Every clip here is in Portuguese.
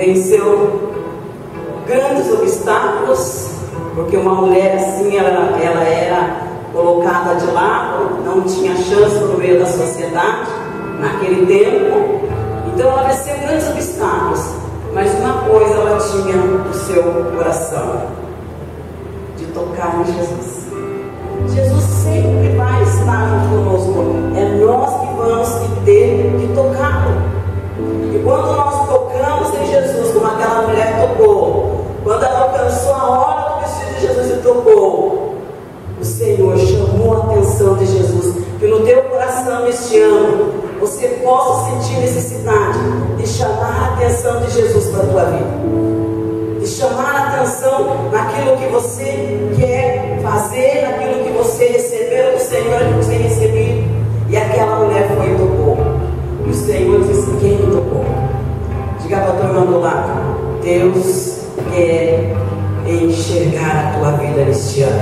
Venceu grandes obstáculos, porque uma mulher assim, ela era colocada de lado, não tinha chance no meio da sociedade naquele tempo. Então ela venceu grandes obstáculos, mas uma coisa ela tinha no seu coração: de tocar em Jesus. Jesus sempre vai estar junto conosco, é nós que vamos ter que tocá-lo. E quando nós tocamos em Jesus, como aquela mulher tocou, quando ela alcançou a hora do vestido de Jesus e tocou, o Senhor chamou a atenção de Jesus. Que no teu coração este ano você possa sentir necessidade de chamar a atenção de Jesus para a tua vida, de chamar a atenção naquilo que você quer fazer, naquilo que você recebeu do Senhor, que você recebeu. E aquela mulher foi e tocou, e o Senhor disse: quem me tocou? Diga para a tua irmã do lado: Deus quer enxergar a tua vida neste ano.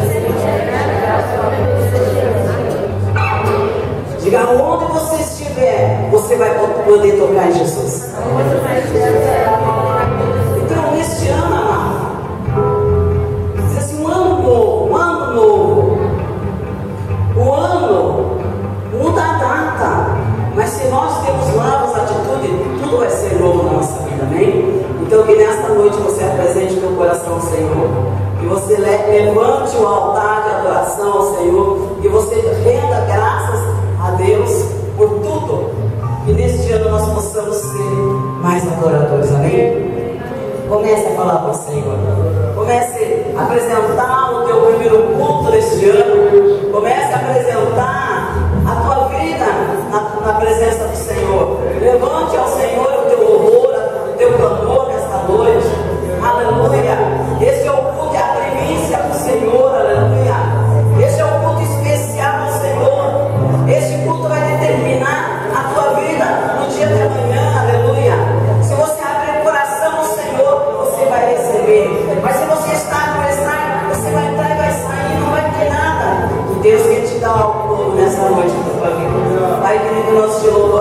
Diga: onde você estiver, você vai poder tocar em Jesus. Então, neste ano, amado, diz assim: um ano novo, um ano novo. O ano muda a data, mas se nós temos novas atitudes, tudo vai ser novo na nossa vida, amém? Então, que nesta noite você apresente o teu coração ao Senhor, que você levante o altar de adoração ao Senhor, que você renda graças a Deus por tudo, e neste ano nós possamos ser mais adoradores, amém? Comece a falar com o Senhor, comece a apresentar o teu primeiro culto deste ano, comece a apresentar a tua vida na presença do Senhor. Levante ao Senhor o teu louvor, o teu clamor nesta noite, aleluia. Esse é o culto, é a primícia do Senhor, aleluia. Esse é o culto especial do Senhor. Este culto vai determinar a tua vida no dia de amanhã, aleluia. Se você abrir o coração ao Senhor, você vai receber. Mas se você está por estar, você vai entrar e vai sair, não vai ter nada. E Deus quer te dar algo novo nessa noite da tua vida. Pai querido, nós te louvamos.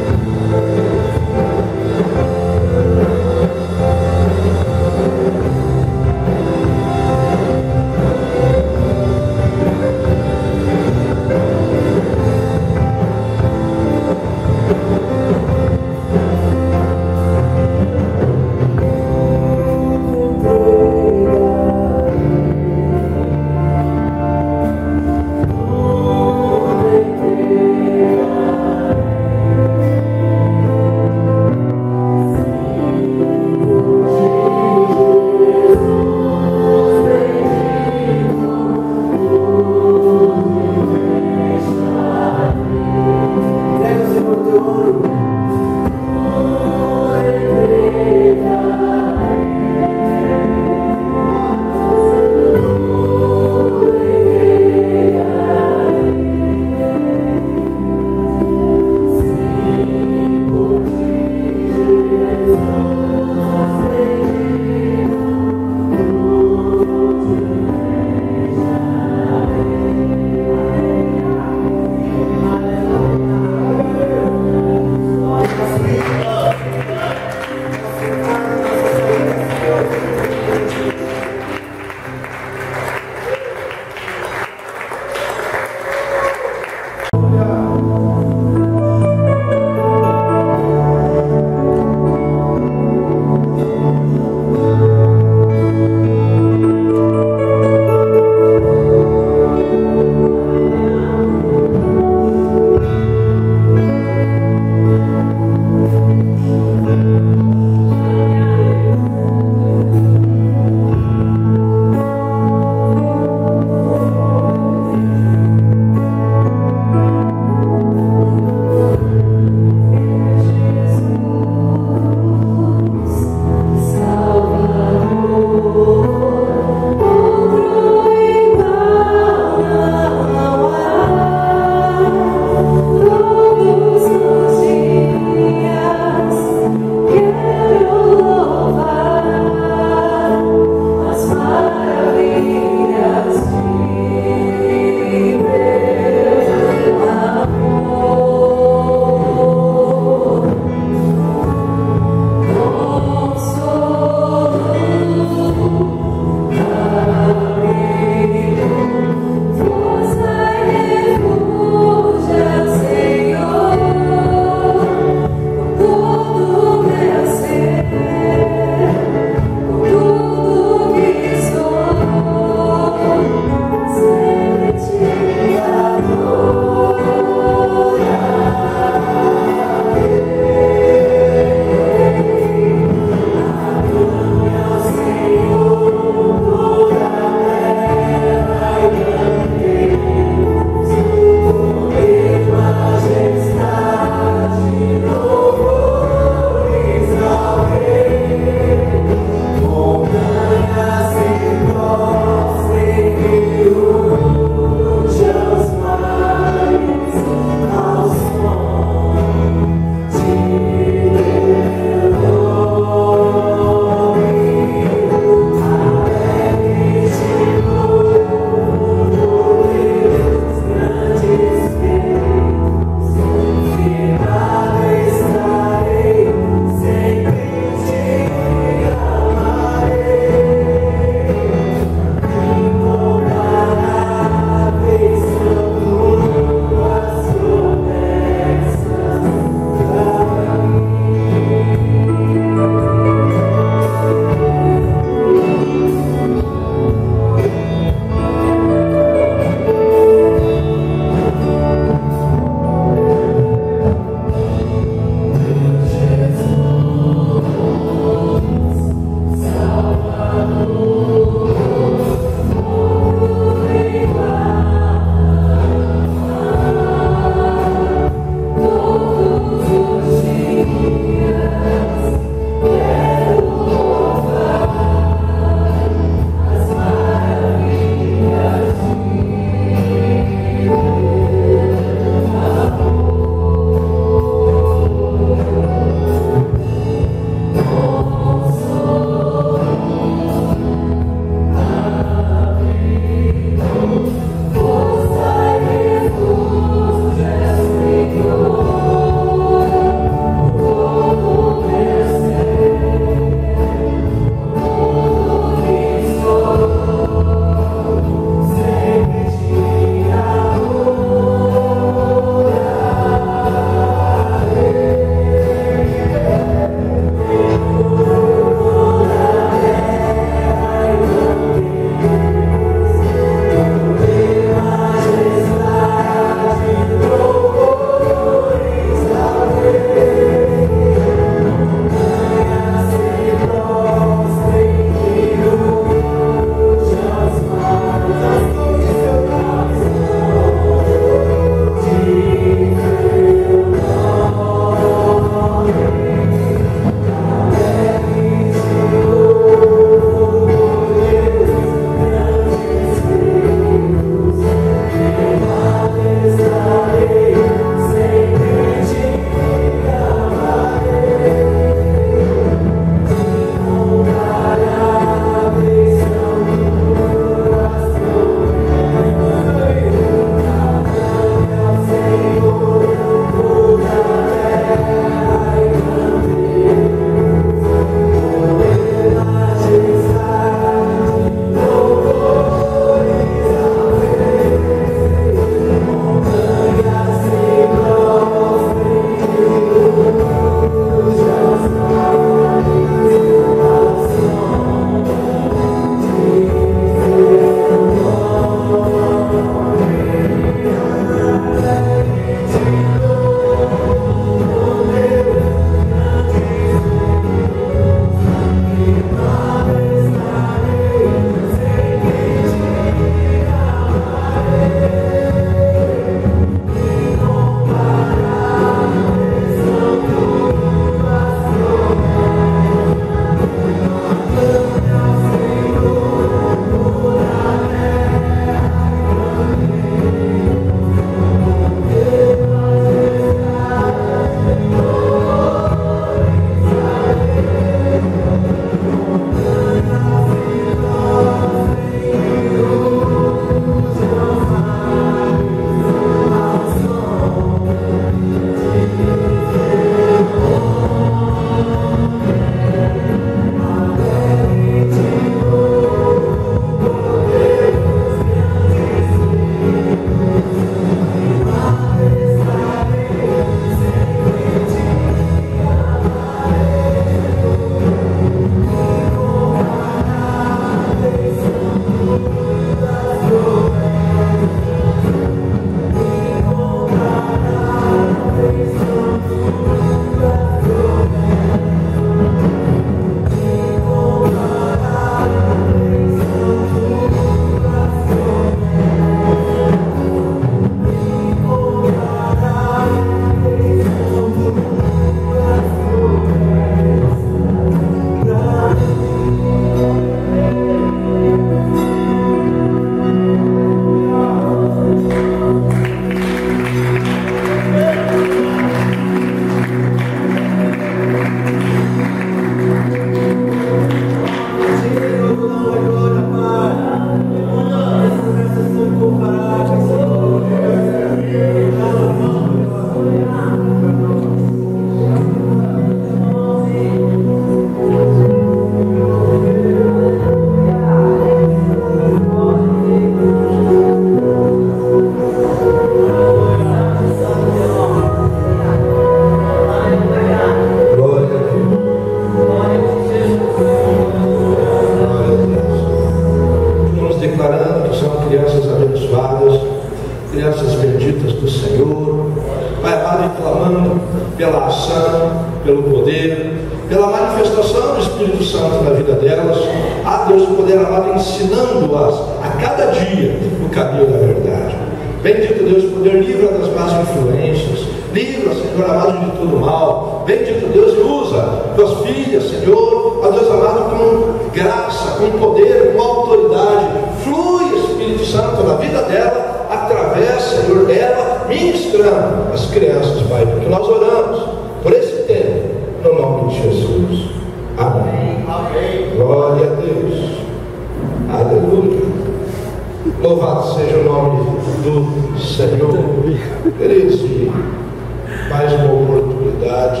crianças benditas do Senhor, Pai amado, clamando pela ação, pelo poder, pela manifestação do Espírito Santo na vida delas, a Deus poder amado, ensinando-as a cada dia o caminho da verdade. Bendito Deus, poder livra das más influências, livra, Senhor amado, de todo mal. Bendito Deus, e usa tuas filhas, Senhor, a Deus amado, com graça, com poder, com autoridade. Flui, Espírito Santo, na vida dela, através, Senhor, dela, ministrando as crianças, Pai, porque nós oramos por esse tempo, no nome de Jesus. Amém. Amém. Glória a Deus. Aleluia. Louvado seja o nome do Senhor. Queridos, mais uma oportunidade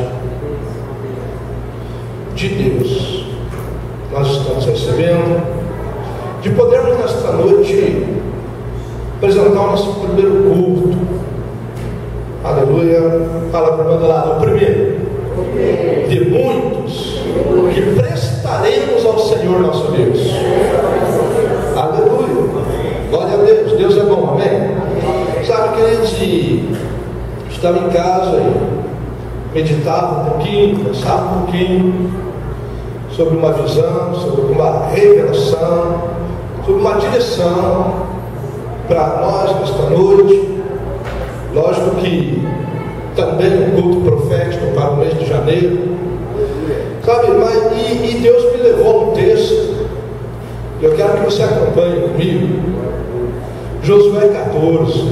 de Deus nós estamos recebendo, de podermos nesta noite apresentar o nosso primeiro culto. Aleluia. Fala para o meu lado, o primeiro de muitos que prestaremos ao Senhor nosso Deus. Aleluia. Glória a Deus. Deus é bom, amém? Sabe, queridos, estava em casa e meditava um pouquinho, pensava um pouquinho sobre uma visão, sobre uma revelação, sobre uma direção para nós nesta noite. Lógico que também um culto profético para o mês de janeiro, sabe, mas e Deus me levou a um texto. Eu quero que você acompanhe comigo, Josué 14.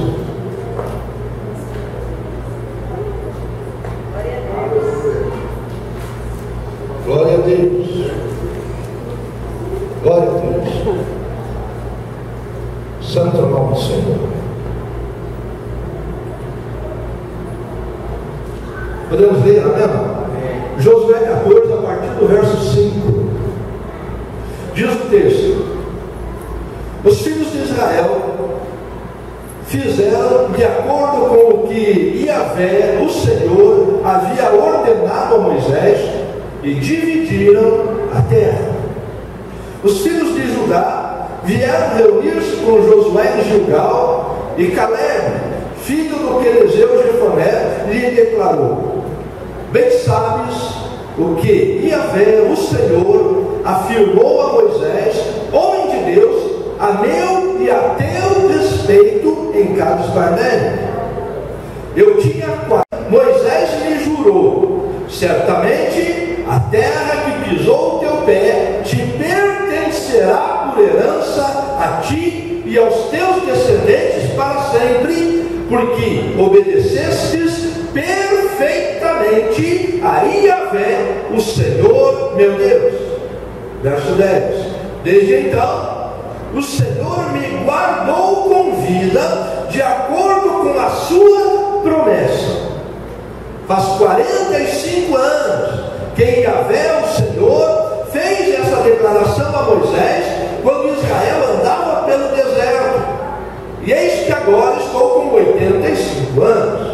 Glória a Deus. Glória a Deus. Santo nome do Senhor. Podemos ler, amém? Josué 14, a partir do verso 5. Diz o texto: os filhos de Israel fizeram de acordo com o que Yahvé, o Senhor, havia ordenado a Moisés, e dividiram a terra. Os filhos de Judá vieram reunir-se com Josué em Gilgal, e Caleb, filho do querezeu Jefoné, lhe declarou: bem sabes o que Yahvé, o Senhor, afirmou a Moisés, homem de Deus, a meu e a teu respeito em Cades Barnea. Eu tinha Moisés lhe jurou: certamente a terra que pisou o teu pé te pertencerá por herança a ti e aos teus descendentes para sempre, porque obedecestes perfeitamente a Yahvé, o Senhor meu Deus. Verso 10: desde então o Senhor me guardou com vida, de acordo com a sua promessa. Faz 45 anos que Yahvé, o Senhor, fez essa declaração a Moisés, quando Israel andava pelo deserto. E eis que agora estou com 85 anos.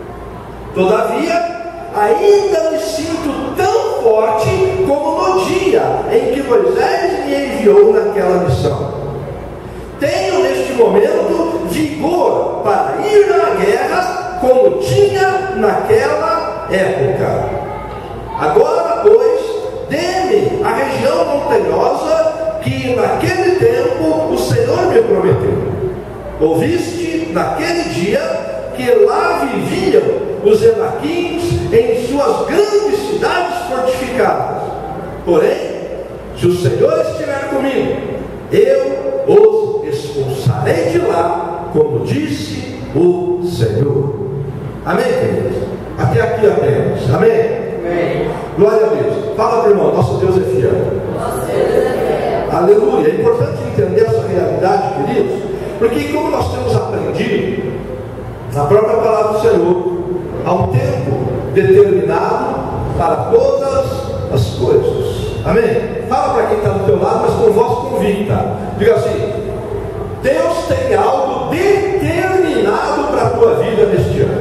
Todavia, ainda me sinto tão forte como no dia em que Moisés me enviou naquela missão. Tenho neste momento vigor para ir na guerra como tinha naquela época. Agora, pois, dê-me a região montanhosa que naquele tempo o Senhor me prometeu. Ouviste naquele dia que lá viviam os Enaquins em suas grandes cidades fortificadas. Porém, se o Senhor estiver comigo, eu os expulsarei de lá, como disse o Senhor. Amém, queridos? Até aqui apenas. Amém? Amém. Glória a Deus. Fala para o irmão, nosso Deus é fiel. Nosso Deus é fiel. Aleluia. É importante entender essa realidade, queridos, porque como nós temos aprendido na própria palavra do Senhor, há um tempo determinado para todas as coisas. Amém? Fala para quem está do teu lado, mas com voz convicta. Diga assim: Deus tem algo determinado para a tua vida neste ano.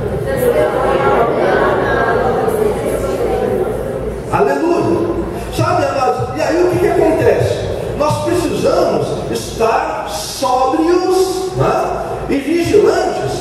Aleluia. Sabe, amados, e aí o que acontece? Nós precisamos estar sóbrios, né, e vigilantes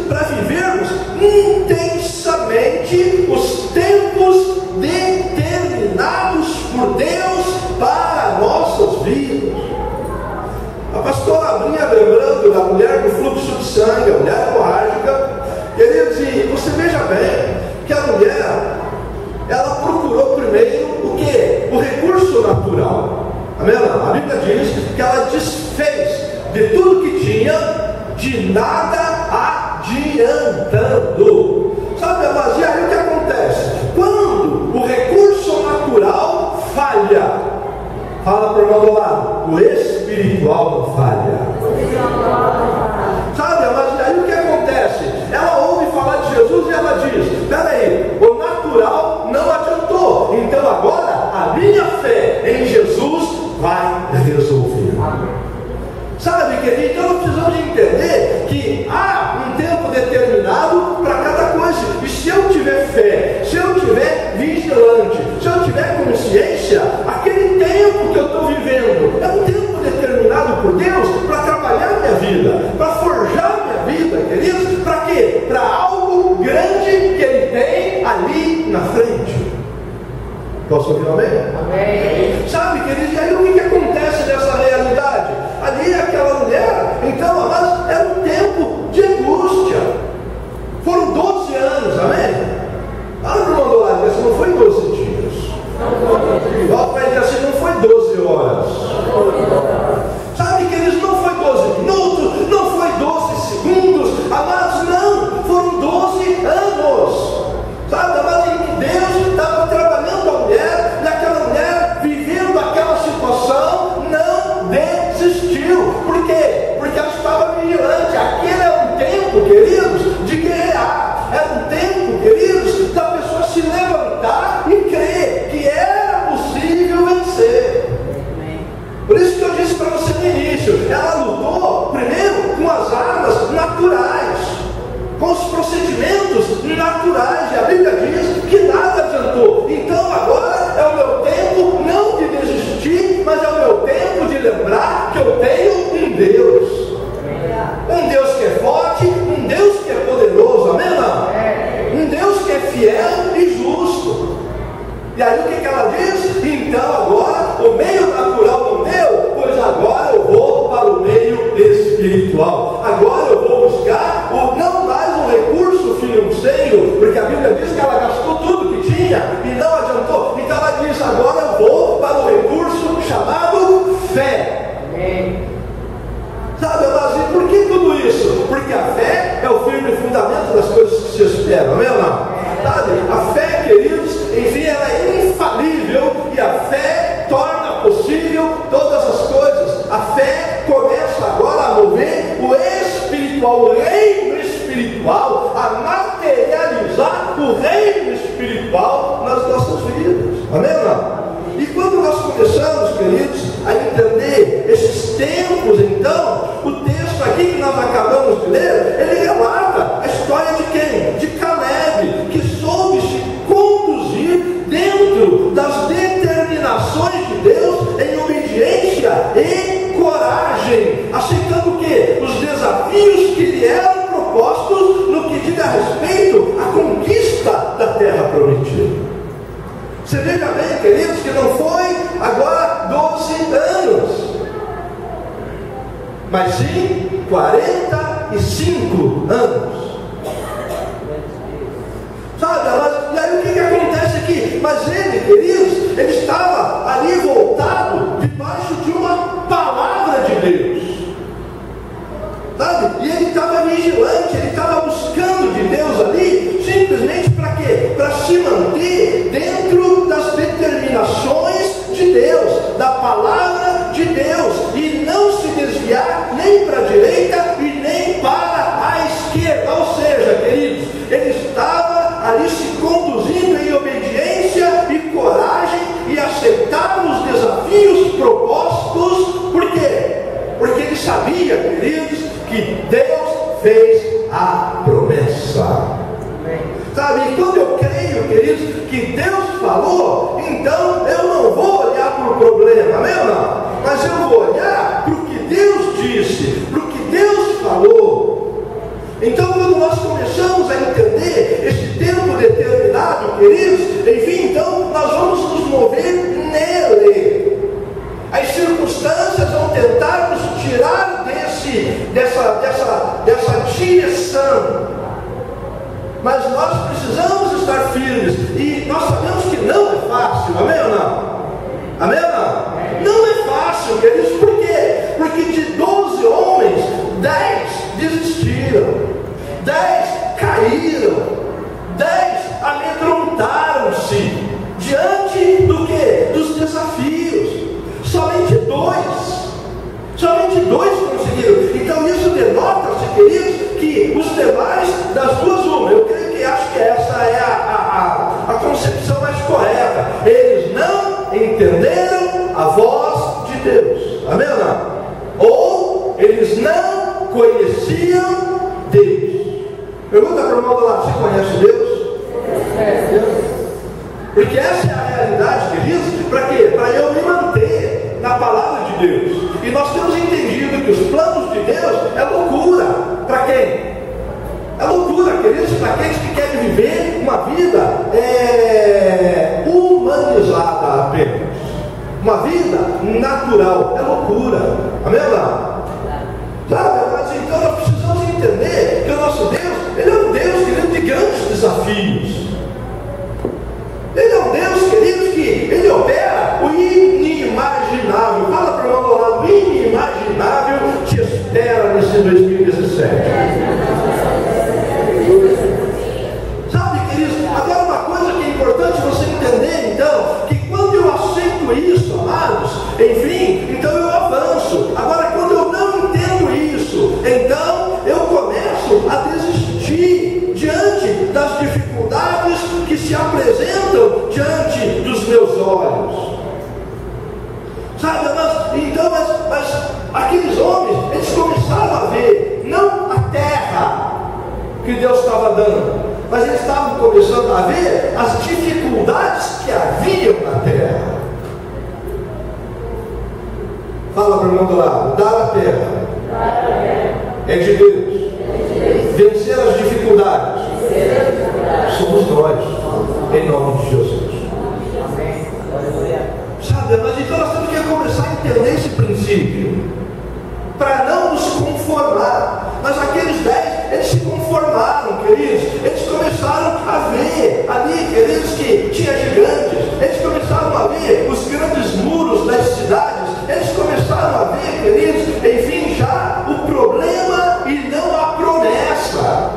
para vivermos intensamente os tempos determinados por Deus para nossas vidas. A pastora vinha lembrando da mulher do fluxo de sangue, a mulher hemorrágica. Queridos, e você veja bem que a mulher, ela procurou primeiro o quê? O recurso natural. Amém? A Bíblia diz que ela desfez de tudo que tinha, de nada adiantando. Sabe, mas e aí o que acontece? Quando o recurso natural falha, fala para o irmão do lado, o espiritual não falha. Sabe, mas e aí o que acontece? Ela ouve falar de Jesus e ela diz: peraí, o natural não adiantou, então agora a minha fé em Jesus vai resolver. Sabe, querido, então nós precisamos entender que há um tempo determinado para cada coisa. E se eu tiver fé, se eu tiver vigilante, se eu tiver consciência, aquele tempo que eu estou vivendo é um tempo determinado por Deus para trabalhar minha vida, para forjar minha vida, queridos. Para quê? Para algo grande que Ele tem ali na frente. Posso ouvir um amém? Amém. Sabe, queridos, e aí o que acontece nessa realidade? Ali aquela mulher, então, amados, era um tempo de angústia. Foram 12 anos, amém? Olha para o irmão do lado, assim, não foi 12 dias. Volta para ele assim, não foi 12 horas. Sabe, queridos, não foi 12 minutos, não foi 12 segundos, amados, não, foram 12 anos. Sabe, amados, em que Deus estava trabalhando a mulher, e aquela mulher, vivendo aquela situação, não desistiu. Por quê? Porque ela estava vigilante. Aquele era um tempo, queridos, de guerrear. Era um tempo, queridos, da pessoa se levantar e crer que era possível vencer. Por isso que eu disse para você no início, ela lutou primeiro com as armas naturais, com os procedimentos naturais, e a Bíblia diz que nada adiantou. Então agora é o meu tempo não de desistir, mas é o meu tempo de lembrar que eu tenho um Deus que é forte, um Deus que é poderoso, amém? Não? Um Deus que é fiel e justo. E aí o que ela diz? Então agora o meio natural não deu, pois agora eu vou para o meio espiritual. Agora eu vou buscar não mais um recurso financeiro, porque a Bíblia diz que ela gastou tudo que tinha e não adiantou. Então ela diz: agora eu vou para o recurso chamado fé. Sabe, mas e por que tudo isso? Porque a fé é o firme fundamento das coisas que se esperam, amém ou não? Sabe, a fé, queridos, enfim, ela é infalível, e a fé torna possível todas as coisas. A fé começa agora a mover o espiritual, o reino espiritual, a materializar o reino espiritual nas nossas vidas, amém ou não? E quando nós começamos, queridos, a entender esses tempos, então, o texto aqui que nós acabamos de ler, ele relata a história de quem? De Caleb, que soube se conduzir dentro das determinações de Deus em obediência e coragem, aceitando o quê? Os desafios que lhe eram propostos no que diz a respeito à conquista da terra prometida. Você veja bem, queridos, que não foi agora 12 anos, mas sim 45 anos. Sabe, e aí o que acontece aqui? Mas ele, queridos, ele estava ali voltado debaixo de uma palavra de Deus. Sabe? E ele estava vigilante, ele estava buscando de Deus ali, simplesmente para quê? Para se manter dentro das determinações de Deus, da palavra de Deus, e não se desviar nem para a direita e nem para a esquerda. Ou seja, queridos, ele estava ali se conduzindo em obediência e coragem e aceitar os desafios propostos. Por quê? Porque ele sabia, queridos, que Deus fez a promessa. Sabe, e quando eu creio, queridos, que Deus falou, então eu não vou olhar para o problema, amém ou não? Mas eu vou olhar para o que Deus disse, para o que Deus falou. Então, quando nós dessa direção. Mas nós precisamos estar firmes. E nós sabemos que não é fácil. Amém ou não? Amém ou não? Não é fácil, queridos. Por quê? Porque de 12 homens, 10 desistiram. 10 caíram. 10 amedrontaram-se. Diante do quê? Dos desafios. Somente 2 conseguiram. Então isso denota-se, queridos, que os demais, das duas uma, eu creio que acho que essa é a concepção mais correta. Eles não entenderam a voz de Deus. Amém ou não? Ou eles não conheciam Deus. Pergunta para o irmão do lado: você conhece Deus? Porque essa é a realidade, queridos. Para quê? Para eu me manter na palavra de Deus. E nós temos entendido que os planos de Deus é loucura. Para quem? É loucura, queridos, para aqueles que querem viver uma vida humanizada apenas. Uma vida natural. É loucura. Amém ou não? Sabe? Mas então nós precisamos entender que o nosso Deus, Ele é um Deus, querido, de grandes desafios. Ele é um Deus, queridos, que Ele opera o inimaginável. Fala para o irmão do lado: o inimaginável te espera nesse 2017. Sabe, queridos, agora uma coisa que é importante você entender, então, que quando eu aceito isso, amados, enfim, então eu avanço. Agora, quando eu não entendo isso, então eu começo a desistir diante das dificuldades que se apresentam diante dos meus olhos. Sabe, mas aqueles homens, eles começaram a ver não a terra que Deus estava dando, mas eles estavam começando a ver as dificuldades que haviam na terra. Fala para o irmão do lado: dar a terra é de Deus. Vencer as dificuldades somos nós, em nome de Jesus. Sabe, mas então nós temos que começar a entender esse princípio, para não nos conformar. Mas aqueles 10, eles se conformaram, queridos. Eles começaram a ver ali, queridos, que tinha gigantes. Eles começaram a ver os grandes muros das cidades. Eles começaram a ver, queridos, enfim, já o problema e não a promessa.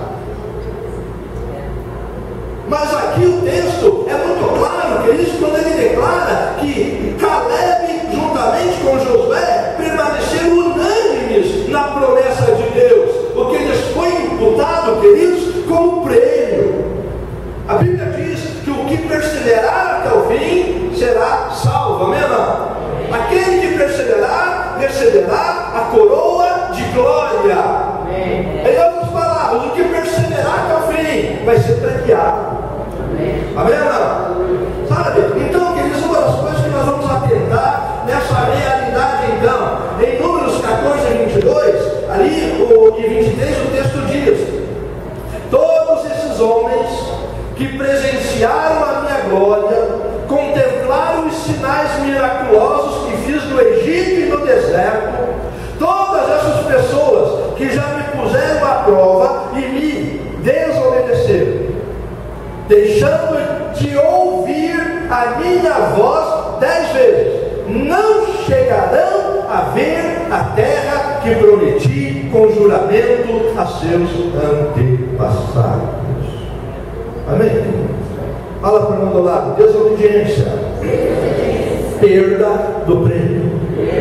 Mas aqui o texto é muito claro, queridos, quando ele declara que Caleb, juntamente com Josué, permaneceram unânimes na promessa de Deus, porque lhes foi imputado, queridos, como prêmio. A Bíblia diz que o que perseverar até o fim será salvo. Amém? Aquele que perseverar receberá a coroa de glória. Em outras palavras, o que perseverar até o fim vai ser premiado. Amém? Sabe? Então, queridos, uma das coisas que nós vamos atentar nessa realidade, então, em Números 14 e 22, ali e 23, o texto diz: todos esses homens que presenciaram a minha glória, contemplaram os sinais miraculosos que fiz no Egito e no deserto, todas essas pessoas que já me puseram à prova e me desobedeceram, deixando de ouvir a minha voz 10 vezes, não chegarão a ver a terra que prometi com juramento a seus antepassados. Amém? Fala para o irmão do lado: desobediência, perda do prêmio.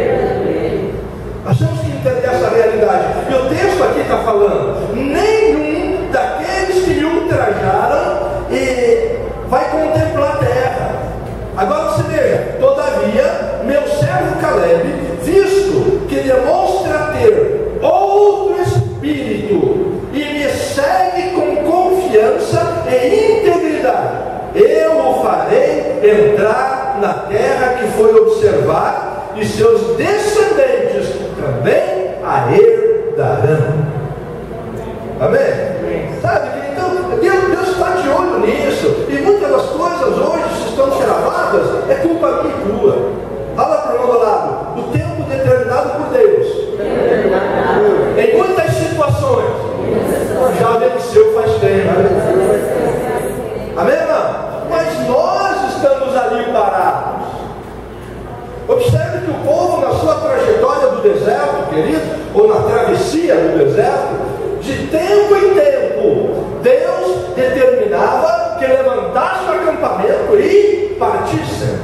Nós temos que entender essa realidade. E o texto aqui está falando: nenhum daqueles que me ultrajaram vai contemplar a terra. Agora você veja: todavia, meu servo Caleb, visto que demonstra ter outro espírito e me segue com confiança e integridade, eu o farei entrar na terra que foi observar, e seus descendentes também a herdarão. Amém? Sabe? Então, Deus está de olho nisso. E muitas das coisas hoje que estão travadas é culpa minha e tua. Fala para o irmão do lado: o tempo determinado por Deus. Em muitas querido, ou na travessia do deserto, de tempo em tempo, Deus determinava que levantasse o acampamento e partissem.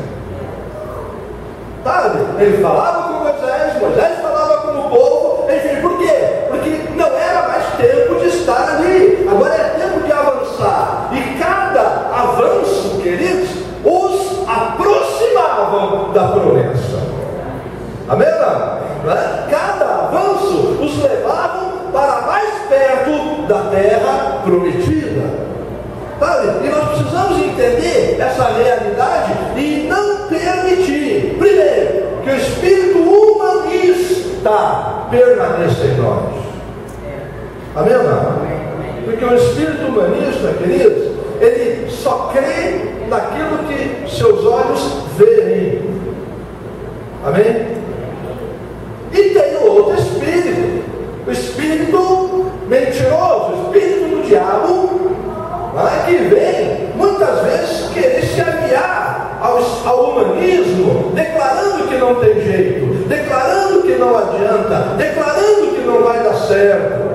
Sabe? Ele falava com Moisés, Moisés falava com o povo, enfim, por quê? Porque não era mais tempo de estar ali, agora é tempo de avançar. E cada avanço, queridos, os aproximavam da promessa. Amém? Não? Cada avanço os levavam para mais perto da terra prometida. Sabe? E nós precisamos entender essa realidade e não permitir, primeiro, que o espírito humanista permaneça em nós. Amém? Não? Porque o espírito humanista, queridos, ele só crê naquilo que seus olhos veem. Amém? E tem o outro espírito, o espírito mentiroso, o espírito do diabo, que vem muitas vezes querer se aliar ao humanismo, declarando que não tem jeito, declarando que não adianta, declarando que não vai dar certo.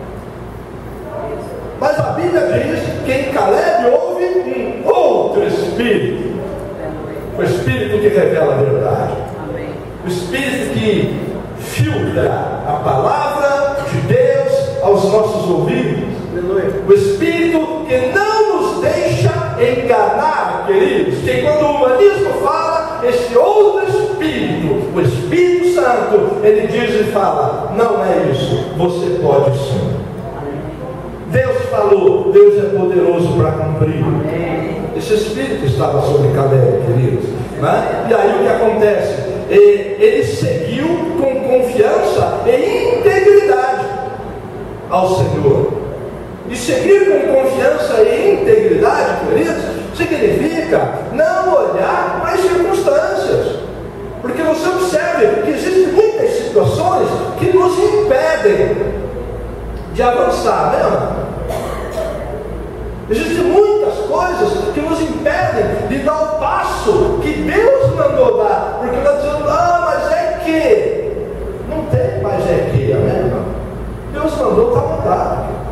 Mas a Bíblia diz que em Caleb houve um outro espírito, o espírito que revela a verdade, o espírito que filtra a palavra de Deus aos nossos ouvidos, o espírito que não nos deixa enganar, queridos, que quando o humanismo fala, esse outro espírito, o Espírito Santo, ele diz e fala: não é isso, você pode sim. Deus falou, Deus é poderoso para cumprir. Esse espírito estava sobre Caleb, queridos, né? E aí o que acontece? Ele seguiu com confiança e integridade ao Senhor. E seguir com confiança e integridade, queridos, significa não olhar para as circunstâncias. Porque você observe que existem muitas situações que nos impedem de avançar, né? Existem muitas coisas que nos impedem de dar o passo que Deus mandou dar. Porque nós dizemos: mas é que. Não tem mais é que, amém? Deus mandou, está mandado.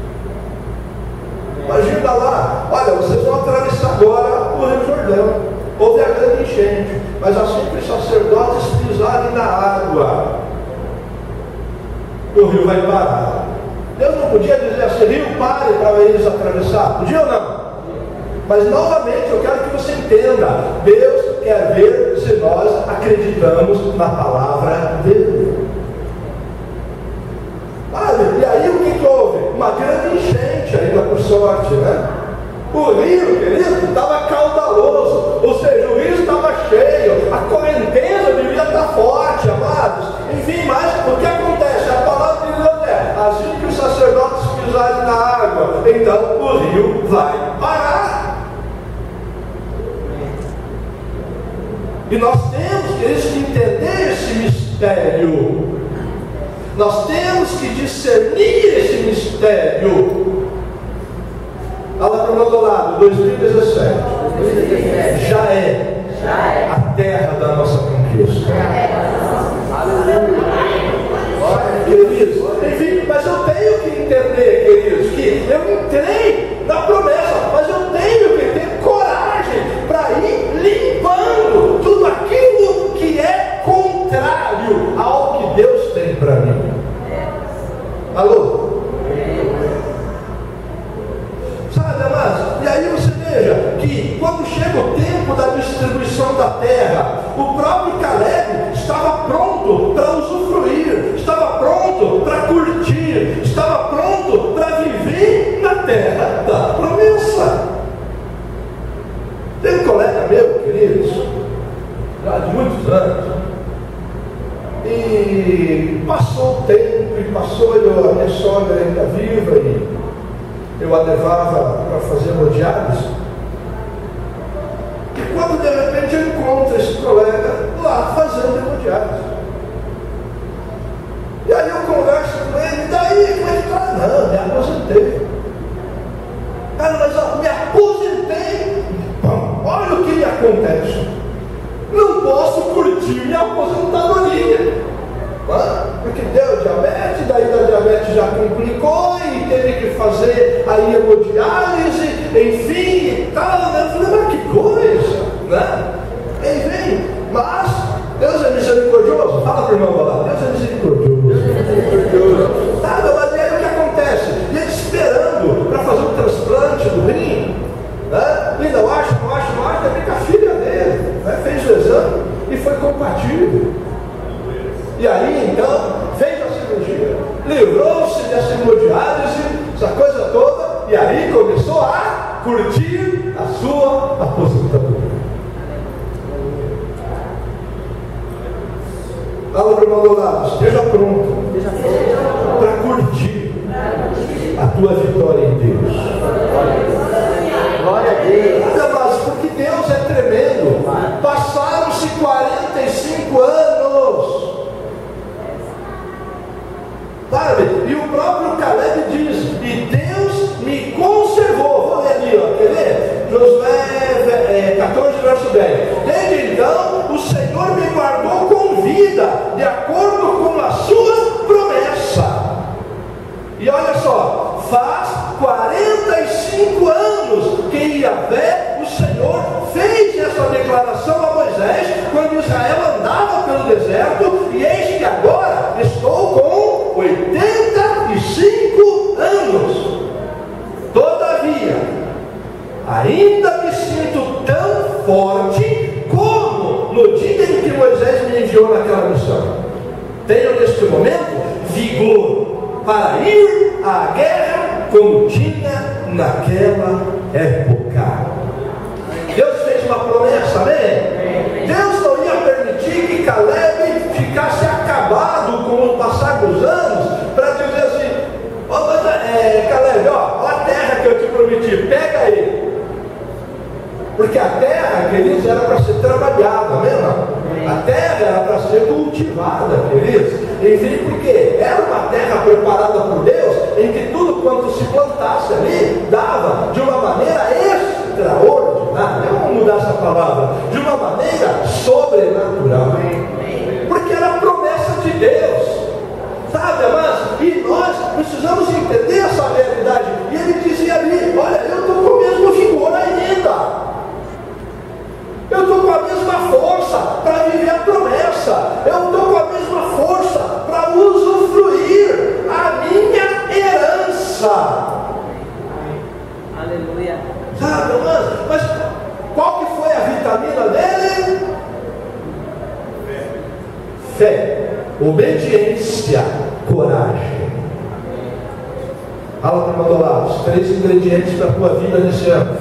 Imagina lá, olha, vocês vão atravessar agora o Rio Jordão. Houve a grande enchente, mas assim que os sacerdotes pisarem na água, o rio vai parar. Deus não podia dizer assim: rio, pare para eles atravessar. Podia ou não? Mas novamente eu quero que você entenda: Deus quer ver se nós acreditamos na palavra dele. E aí o que houve? Uma grande enchente, ainda por sorte, né? O rio, querido, estava caudaloso, ou seja, o rio estava cheio, a correnteza devia estar forte, amados. Enfim, mas o que acontece? A palavra de Deus é: assim que os sacerdotes pisarem na água, então o rio vai parar. E nós temos, queridos, que entender esse mistério. Nós temos que discernir esse mistério. Olha para o outro lado, 2017. Já é a terra da nossa conquista. Queridos, enfim, mas eu tenho que entender, queridos, que eu entrei na promessa, mas eu tenho que ter coragem para ir limpando tudo aquilo que é contrário ao que Deus tem para mim. Alô? Sabe, amados? E aí você veja que quando chega o tempo da distribuição da terra, o próprio Caleb estava pronto para usufruir, estava pronto para curtir, estava pronto para viver na terra da promessa. Tem um colega meu, queridos, já de muitos anos, e passou o tempo, e passou, a minha sogra ainda viva, e eu a levava para fazer hemodiálise. E quando de repente eu encontro esse colega lá fazendo hemodiálise, e aí eu converso com ele: daí, como é que tá? Não, me aposentei. Cara, mas eu me aposentei. Bom, olha o que me acontece. Não posso curtir minha aposentadoria. Porque já complicou e teve que fazer a hemodiálise, enfim e tal, né? Eu falei, mas que coisa, né? Ele vem, mas Deus é misericordioso. Fala para o irmão lá, Deus é misericordioso. Sabe, mas aí o que acontece? Ele esperando para fazer um transplante do rim, né? Ainda não acho, também com a filha dele, né? Fez o exame e foi compatível. E aí então fez a cirurgia, livrou-se dessa hemodiálise, essa coisa toda, e aí começou a curtir a sua aposentadoria. Fala para o irmão do lado, esteja pronto para curtir a tua vitória em Deus. Glória a Deus. Mas porque Deus é tremendo. Passaram-se 45 anos. Sabe? E o próprio Caleb diz: e Deus me conservou. Vou ler ali, ó. Quer ler? Josué 14, verso 10. Desde então, o Senhor me guardou com vida, de acordo com a sua promessa. E olha só, faz 45 anos que Yahvé, o Senhor, fez essa declaração a Moisés, quando Israel andava pelo deserto, e eis que agora estou com 85 anos. Todavia, ainda me sinto tão forte como no dia em que Moisés me enviou naquela missão. Tenho neste momento vigor para ir à guerra como tinha naquela época. Deus fez uma promessa, amém? Deus não ia permitir que Caleb ficasse acabado com o passar dos anos, para dizer assim: Caleb, ó a terra que eu te prometi, pega aí. Porque a terra, queridos, era para ser trabalhada, amém? A terra era para ser cultivada, queridos. Enfim, porque era uma terra preparada por Deus, em que tudo quanto se plantasse ali, dava de uma maneira extraordinária. Vamos mudar essa palavra, de uma maneira sobrenatural. Porque era a promessa de Deus, sabe, amados? E nós precisamos entender essa realidade. E ele dizia ali: olha, eu estou com o mesmo vigor ainda. Eu estou com a mesma força para viver a promessa. Eu estou com a mesma força para usufruir a minha herança. Aleluia. Sabe, mas qual que foi a vitamina dele? Fé, obediência, coragem. Fala para o meu lado, os 3 ingredientes da tua vida nesse ano: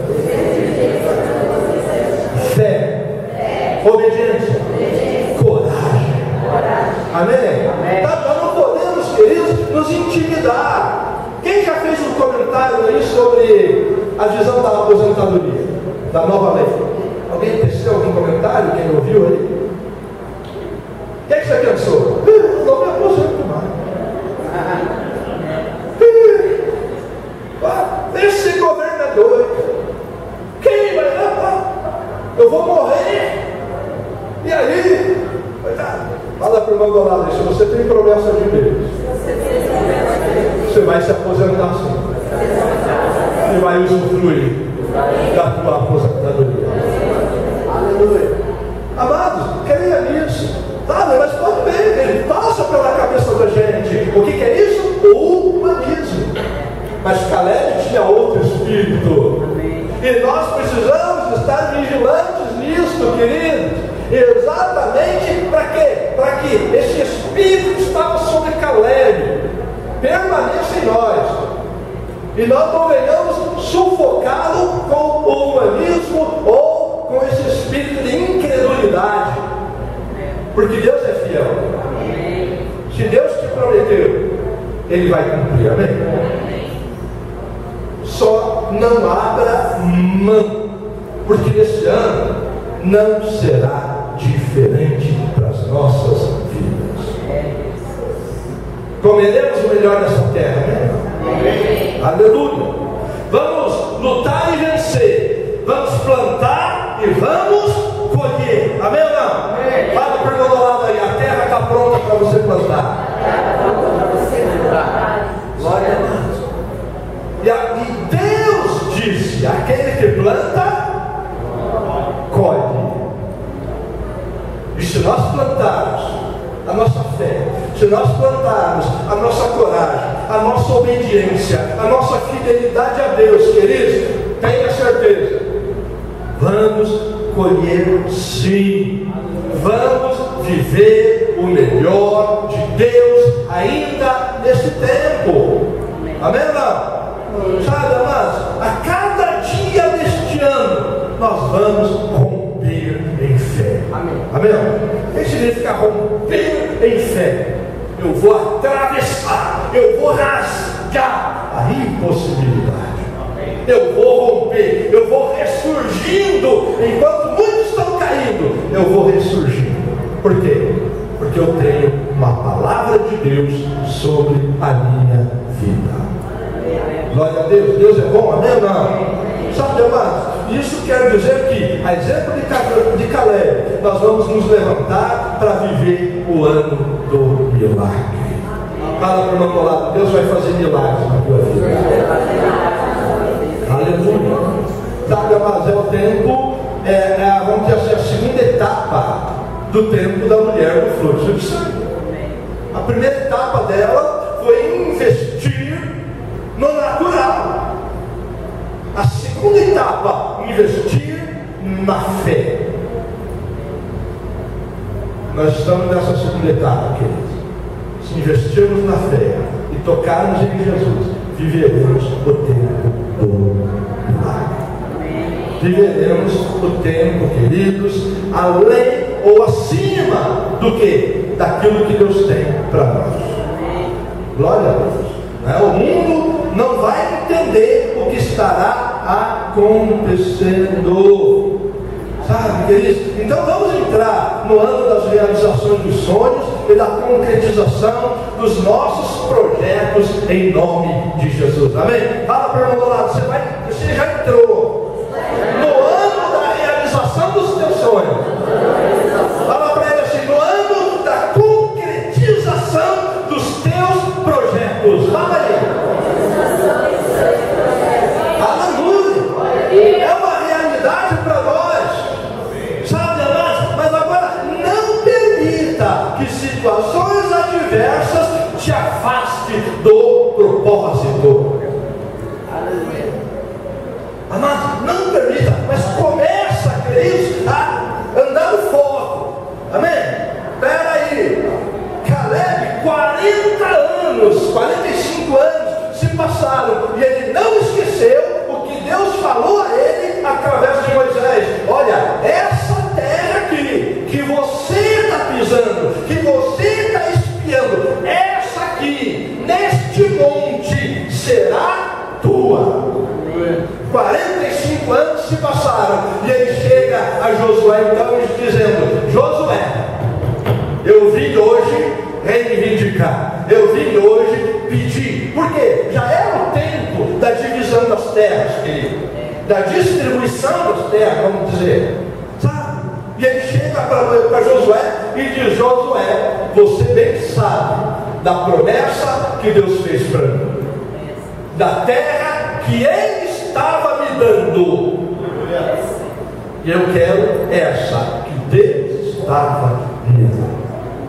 fé, obediência, coragem. Amém? Nós não podemos, queridos, nos intimidar. Quem já fez um comentário aí sobre a visão da aposentadoria, da nova lei? Alguém teceu algum comentário? Quem ouviu aí? O que é que você pensou? Não me aposento mais. Esse governador, quem vai dar? Eu vou morrer. E aí? Fala para o irmão do lado: se você tem promessa de Deus, você vai se aposentar sim. E vai usufruir da tua aposentadoria. Aleluia. Amados, creia nisso. Sabe, mas pode ver, ele passa pela cabeça da gente. O que é isso? O humanismo. Mas Caleb tinha outro espírito. E nós precisamos estar vigilantes nisso, queridos. Exatamente para quê? Para que esse espírito que estava sobre Caleb permaneça em nós. E nós não venhamos sufocá-lo com o humanismo ou com esse espírito de incredulidade. Porque Deus é fiel. Se Deus te prometeu, Ele vai cumprir, amém? Só não abra mão, porque nesse ano não será diferente para as nossas vidas. Comeremos o melhor dessa terra, amém? Aleluia. Vamos lutar e vencer. Vamos plantar e vamos colher. Amém ou não? Amém. Fala para o meu lado aí: a terra está pronta para você plantar. Glória a Deus. E Deus disse: aquele que planta, colhe. E se nós plantarmos a nossa fé, se nós plantarmos a nossa coragem, a nossa obediência, a nossa fidelidade a Deus, queridos, tenha certeza, vamos colher sim. Vamos viver o melhor de Deus ainda nesse tempo. Amém ou não? Sabe, amados, a cada dia deste ano nós vamos romper em fé. Amém? O que significa romper em fé? Eu vou atravessar, eu vou rasgar a impossibilidade. Eu vou romper, eu vou ressurgindo. Enquanto muitos estão caindo, eu vou ressurgindo. Por quê? Porque eu tenho uma palavra de Deus sobre a minha vida. Glória a Deus. Deus é bom, amém ou não? Sabe, amados, isso quer dizer que, a exemplo de Caleb, nós vamos nos levantar para viver o ano do milagre. Fala para o meu lado: Deus vai fazer milagres na tua vida. Aleluia. Sabe, amados, é o tempo, vamos dizer assim, a segunda etapa do tempo da mulher do fluxo de sangue. A primeira etapa dela foi investir no natural. A segunda etapa, investir na fé. Nós estamos nessa segunda etapa, queridos. Se investirmos na fé e tocarmos em Jesus, viveremos o tempo do milagre. Viveremos o tempo, queridos, além ou acima do que? Daquilo que Deus tem para nós. Glória a Deus. O mundo não vai entender o que estará acontecendo. Sabe, queridos? Então vamos entrar no ano das realizações dos sonhos e da concretização dos nossos projetos em nome de Jesus. Amém? Fala para o irmão do lado: você já entrou no ano da realização dos teus sonhos. Fala para ele assim: no ano da concretização dos teus projetos. Fala aí. Aleluia. É uma realidade para nós. Sabe, amados? Mas agora não permita que situações adversas te afaste do propósito. Aleluia. Amados, não permita, mas começa, queridos, a andar no foco. Amém? Espera aí. Caleb, 40 anos, 45 anos se passaram e ele não esqueceu o que Deus falou a ele através de Moisés. Olha, essa terra aqui que você está pisando, que você está espiando, essa aqui, neste monte, será tua. 45 anos se passaram e ele chega a Josué então dizendo: Josué, eu vim hoje reivindicar, eu vim hoje pedir, porque já era o tempo da divisão das terras, querido, da distribuição das terras, vamos dizer, sabe? E ele chega para Josué e diz: Josué, você bem sabe da promessa que Deus fez para mim, da terra que ele estava me dando, e eu quero essa que Deus estava me dando.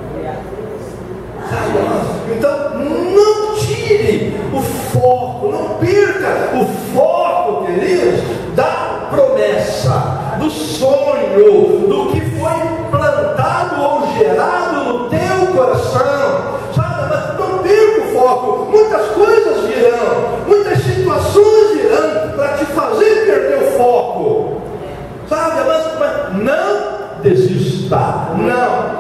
Então não tire o foco, não perca o foco, queridos, da promessa, do sonho, do que foi plantado ou gerado no teu coração. Sabe, mas não perca o foco. Muitas coisas virão, muitas situações virão para te fazer perder o foco. Sabe, mas não desista. Não.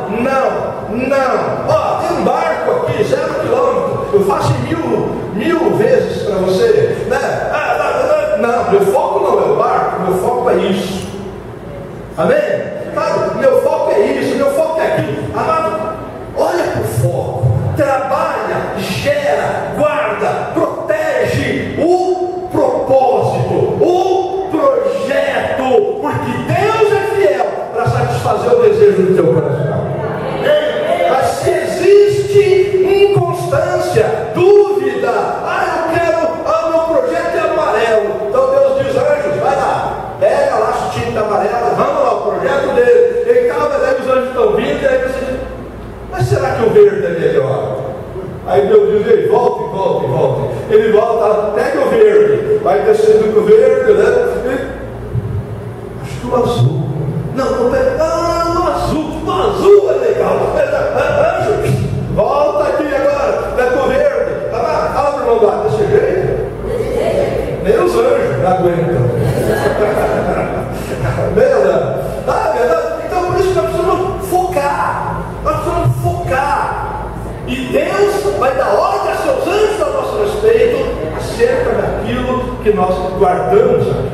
Ó, tem um barco aqui, 0 quilômetros. Eu faço mil vezes para você, né? Não, meu foco não é o barco, meu foco é isso. Amém? Sabe? Meu foco é isso, meu foco é aquilo. Amado, olha para o foco. Trabalha, gera, guarda, protege o propósito, o projeto, porque Deus é fiel para satisfazer o desejo do teu coração. Mas se existe inconstância, dúvida, ele volta, pega o verde, vai descendo com o verde, né? Acho que o azul. Não pega. O azul é legal. Anjo, volta aqui agora, pega o verde. Fala para o irmão lá, desse jeito. Nem os anjos aguentam. Beleza? Então por isso que nós precisamos focar. Nós precisamos focar. E Deus vai dar ordem a seus anjos a nosso respeito acerca daquilo que nós guardamos aqui.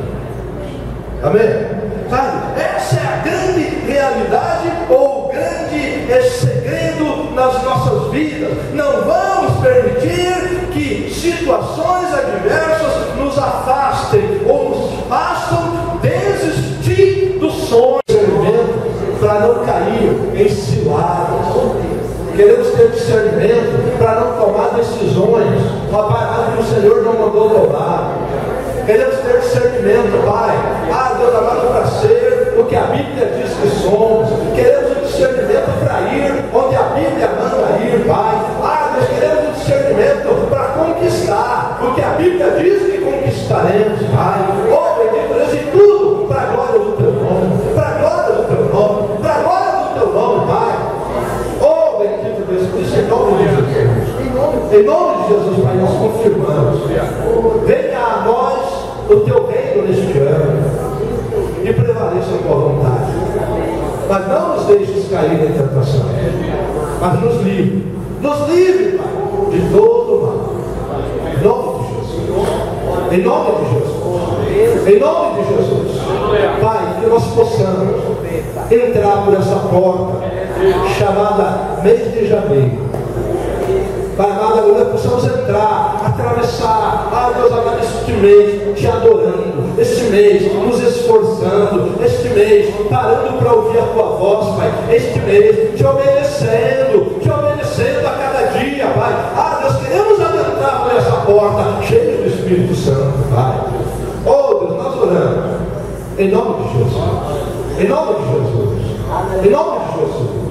Amém? Sabe? Essa é a grande realidade ou o grande segredo nas nossas vidas. Não vamos permitir que situações adversas nos afastem ou nos façam desistir do sonho, para não cair em ciladas. Queremos ter discernimento para não tomar decisões uma parada que o Senhor não mandou tomar. Queremos ter discernimento, Pai. Deus amado, para ser o que a Bíblia diz que somos. Queremos o discernimento para ir onde a Bíblia manda ir, Pai. Deus, queremos o discernimento para conquistar o que a Bíblia diz que conquistaremos, Pai. Bendito Deus, e tudo para a glória do Teu nome, para a glória do Teu nome, para a glória do Teu nome, Pai. Bendito Deus, isso em nome de Jesus. Em nome de Jesus, Pai, nós confirmamos. Venha a nós o Teu reino neste ano e prevaleça a Tua vontade. Mas não nos deixes cair em tentação, mas nos livre. Nos livre, Pai, de todo mal. Em nome de Jesus. Em nome de Jesus. Em nome de Jesus. Pai, que nós possamos entrar por essa porta chamada mês de janeiro. Pai amado, nós possamos entrar, atravessar, Deus amado, este mês te adorando, este mês nos esforçando, este mês parando para ouvir a Tua voz, Pai, este mês te obedecendo a cada dia, Pai. Deus, queremos adentrar por essa porta cheia do Espírito Santo, Pai. Deus, nós oramos em nome de Jesus, em nome de Jesus, em nome de Jesus.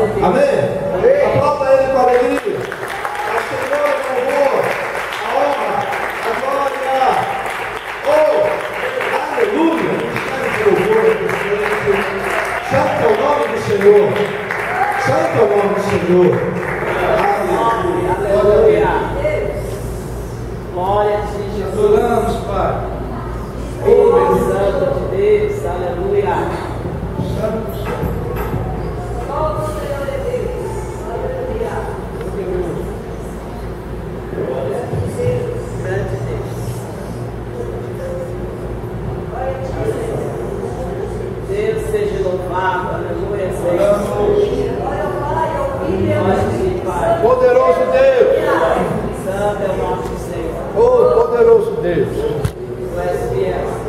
Amém? Aplauda Ele com alegria. Ao Senhor o louvor, a honra, a glória. Aleluia. Santo é o nome do Senhor. Santo é o nome do Senhor. Aleluia. Glória a Ti, Jesus. Adoramos, Pai. Santo de Deus. Aleluia. Santo. Deus seja louvado, aleluia, Senhor. Poderoso Deus. Santo é o nome do Senhor. Poderoso Deus. Tu és fiel.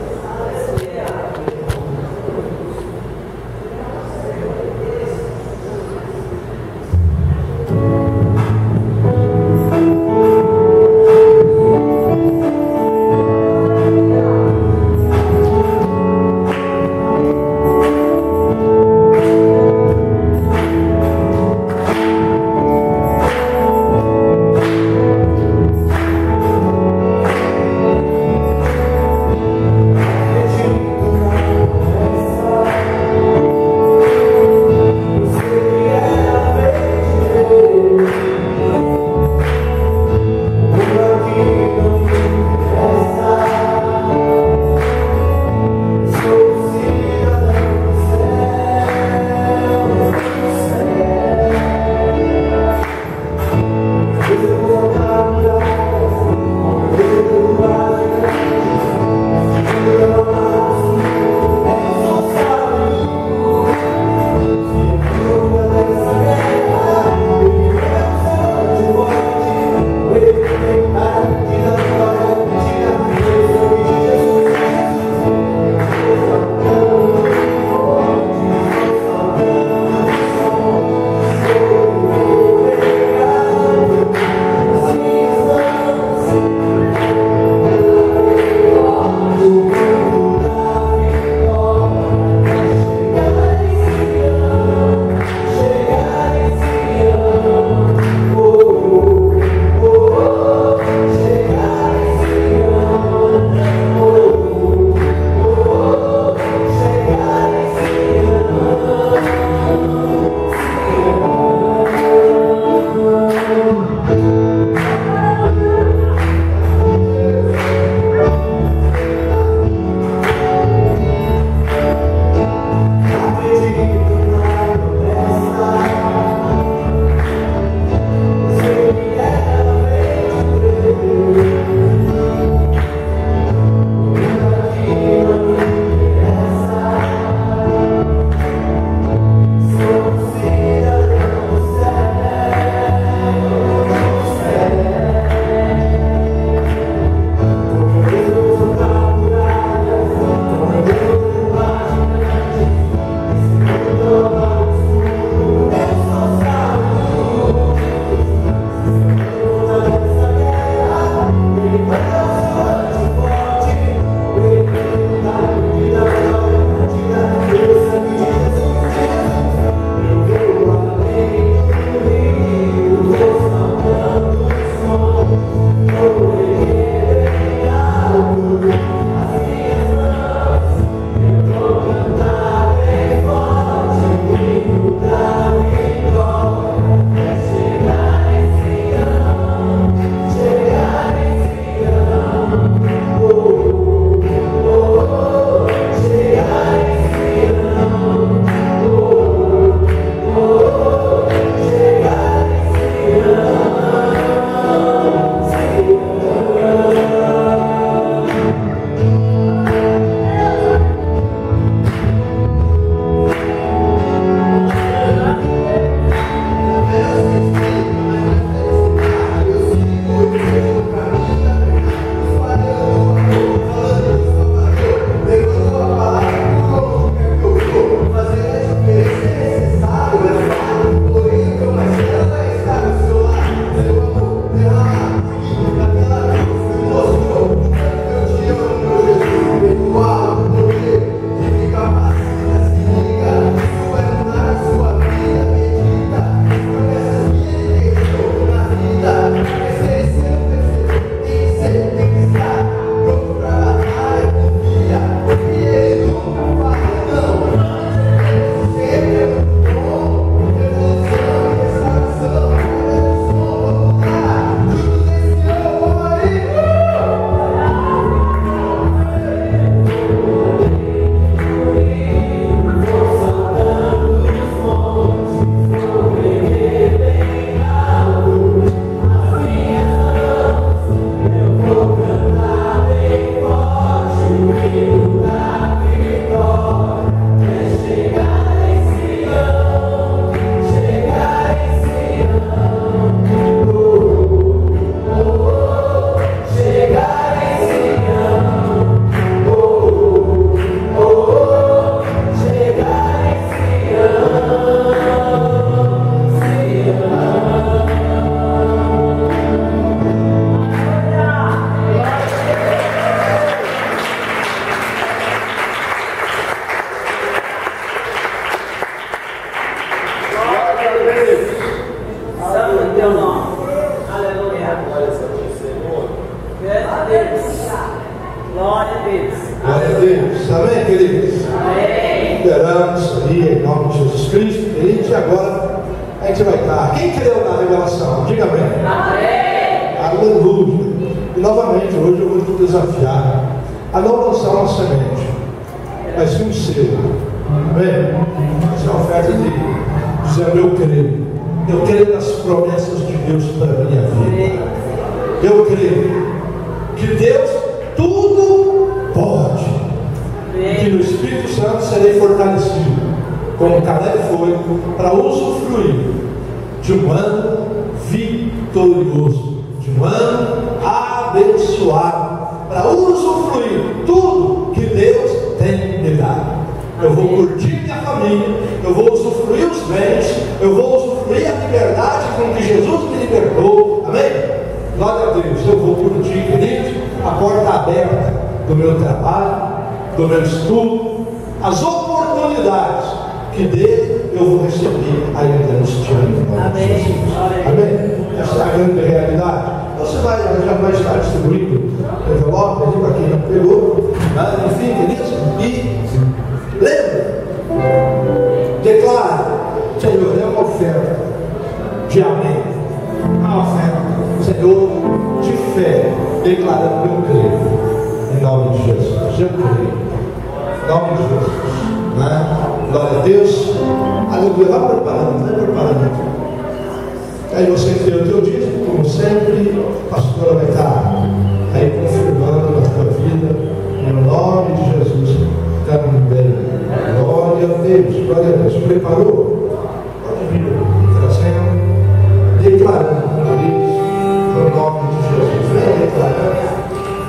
Deus. Glória a Deus. Glória a Deus. Amém, queridos? Amém. Liberamos aí em nome de Jesus Cristo, queridos. E agora a gente vai estar. Quem creu na revelação? Diga amém. Amém. Aleluia. E novamente, hoje eu vou te desafiar a não lançar uma semente, mas sim um selo. Amém? Essa é a oferta de dizer: eu creio. Eu creio nas promessas de Deus para a minha vida. Eu creio que Deus tudo pode. E que no Espírito Santo serei fortalecido, como Caleb foi, para usufruir de um ano vitorioso, de um ano abençoado, para usufruir tudo que Deus tem me dado. Eu vou curtir minha família, eu vou usufruir os bens, eu vou usufruir a liberdade com que Jesus me libertou. Amém? Glória a Deus. Eu vou curtir, querido, a porta aberta do meu trabalho, do meu estudo, as oportunidades que dele eu vou receber ainda neste ano. Amém. Amém? Essa é a grande realidade. Você já vai estar distribuindo envelope ali para quem não pegou. Mas, enfim, queridos, e lembra, declara: Senhor, é uma oferta de amém, uma oferta, Senhor, de fé, declarando: eu creio, em nome de Jesus, eu creio, em nome de Jesus, né? Glória a Deus, aleluia. Vai preparando. Aí você crê o teu dízimo, como sempre, a pastora vai estar aí confirmando na tua vida, em nome de Jesus. Também. Glória a Deus, glória a Deus. Preparou? Pode vir, trazendo, declarando isso, no nome de Jesus. Vem declarando.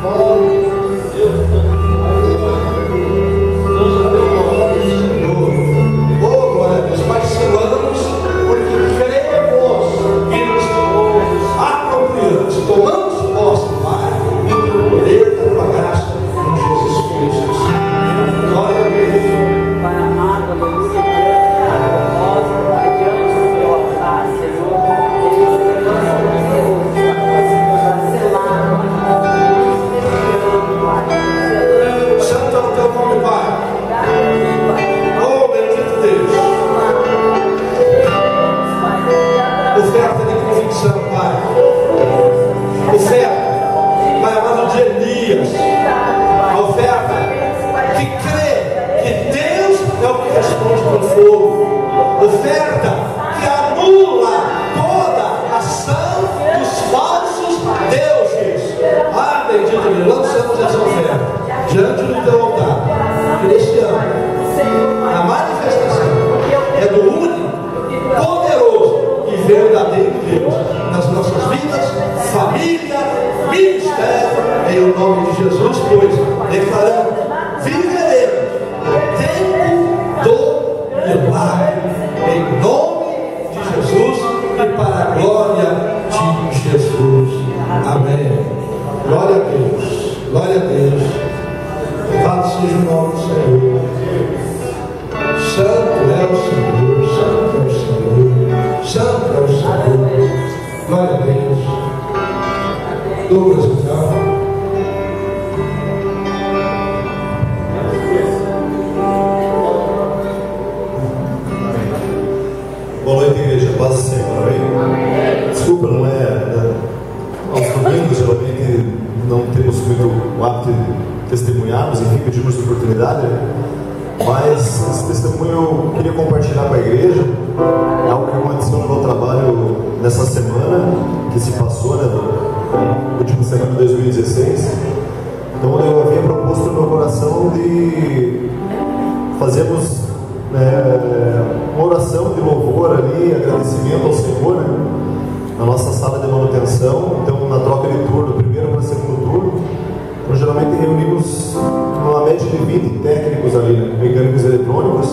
Oh, glória a Deus. Participamos, porque cremos e nos apropriamos, tomamos posse, Pai, do teu poder, da tua graça, em Jesus Cristo. Glória a Deus. Pai amado, aleluia, Pai diante do teu altar, Senhor, Santo é o teu nome, Pai. Oh, bendito Deus. Oferta de convicção, Pai. Oferta, Pai amado, de Elias. A oferta que crê que Deus é o que responde com fogo. Oferta que anula toda ação dos falsos deuses. Ah, bendito Deus, lançamos essa oferta diante do teu altar. Que neste ano a manifestação é do único, poderoso e verdadeiro Deus nas nossas vidas, família, ministério, em o nome de Jesus, pois declaramos: viveremos o tempo do milagre, em nome de Jesus e para a glória de Jesus. Amém. Glória a Deus, glória a Deus. Louvado seja o nome do Senhor. Santo é o Senhor, Santo é o Senhor, Santo é o Senhor. Glória a Deus. Douglas, então. Boa noite, igreja. Paz do Senhor. Amém? Desculpa, não é. Aos domingos, geralmente, não temos muito o hábito de testemunharmos, enfim, pedimos oportunidade, mas esse testemunho eu queria compartilhar com a igreja. É algo que aconteceu no meu trabalho nessa semana, que se passou, né, no último semana de 2016. Então eu havia proposto no meu coração de fazermos uma oração de louvor ali, agradecimento ao Senhor, né, na nossa sala de manutenção. Então, na troca de turno, primeiro para segundo turno, nós geralmente reunimos uma média de 20 técnicos ali, né, mecânicos eletrônicos,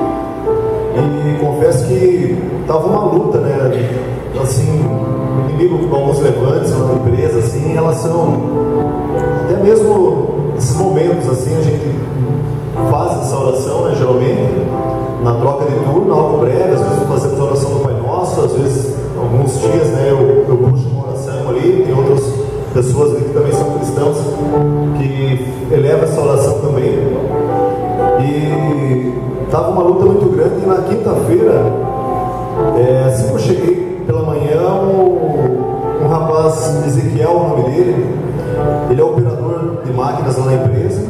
e confesso que estava uma luta, né, assim, inimigo com alguns levantes na empresa, assim, em relação, até mesmo nesses momentos, assim, a gente faz essa oração, né, geralmente, na troca de turno, algo breve. Às vezes fazemos a oração do Pai Nosso, às vezes, alguns dias, né, eu puxo uma oração ali, tem outras pessoas ali que também são cristãos, ele eleva essa oração também. E estava uma luta muito grande. E na quinta-feira, assim que eu cheguei pela manhã, um rapaz, Ezequiel, o nome dele, ele é operador de máquinas lá na empresa.